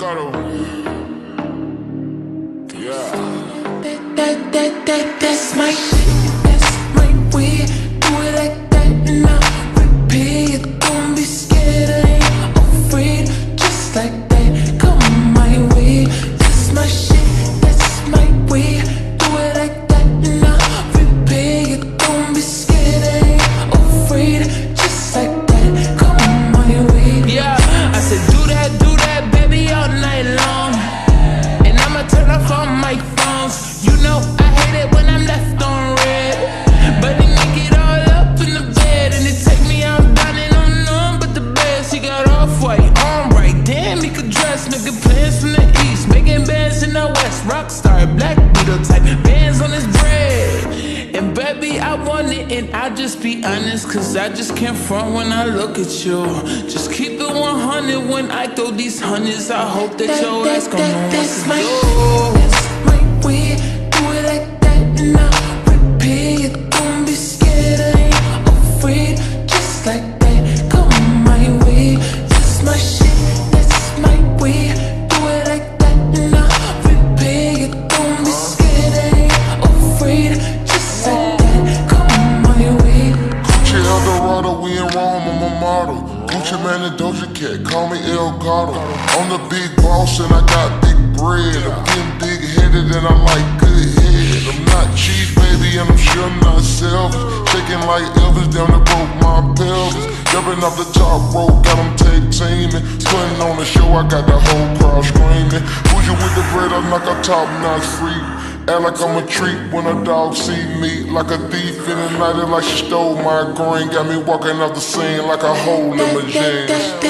Shadow. Yeah. That's my shit, that's my way. Do it like that and I'll repeat it. Don't be scared, I ain't afraid. Just like that, come my way. That's my shit, that's my way. Do it like that and I'll repeat it. Don't be scared, I ain't afraid. Just like that, come my way. Yeah, I said do that, baby, all night long. And I'ma turn off all my phones. You know I hate it when I'm left on red, but they make it all up in the bed, and it take me out dining on none but the best. He got off-white on right, damn, he could dress. Making plans from the east, making bands in the west. Rockstar, black beetle type, bands on his bread. And baby, I want it, and I just be honest, cause I just can't front when I look at you. Just keep it 100 when I throw these hundreds. I hope that your ass gon' know what to do. That's my way. Do it like that and I'll repeat it. Don't be scared, I ain't afraid. Just like that, come my way. That's my shit, that's my way. Do it like that and I'll repeat it. Don't be scared, I ain't afraid. Just like that, come my way. Gucci Eldorado, we in Rome, I'm a model. Gucci man and Doja Cat, call me El Gato. I'm the big boss and I got big bread. I'm getting big headed and I like good head. I'm not cheap, baby, and I'm sure I'm not selfish. Shaking like Elvis down the broke my pelvis. Jumping off the top rope, got them tag teaming. Stunting on the show, I got the whole crowd screaming. Bougie with the bread, I'm like a top-notch freak. Act like I'm a treat when a dog see me. Like a thief in the night, like she stole my green. Got me walking off the scene like a hole in my jeans.